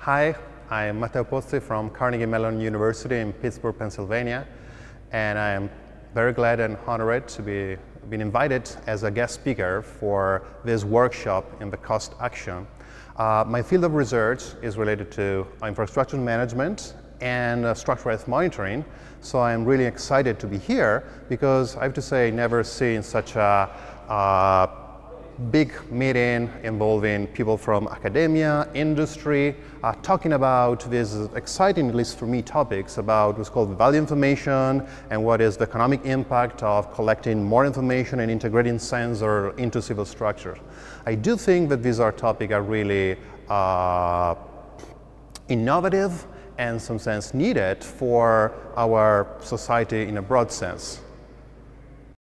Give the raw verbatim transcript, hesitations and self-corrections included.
Hi, I'm Matteo Pozzi from Carnegie Mellon University in Pittsburgh, Pennsylvania, and I'm very glad and honored to be been invited as a guest speaker for this workshop in the cost action. Uh, my field of research is related to infrastructure management and uh, structural health monitoring, so I'm really excited to be here because I have to say I've never seen such a uh, big meeting involving people from academia, industry, uh, talking about these exciting, at least for me, topics about what's called value information and what is the economic impact of collecting more information and integrating sensor into civil structures. I do think that these are topics are really uh, innovative and in some sense needed for our society in a broad sense.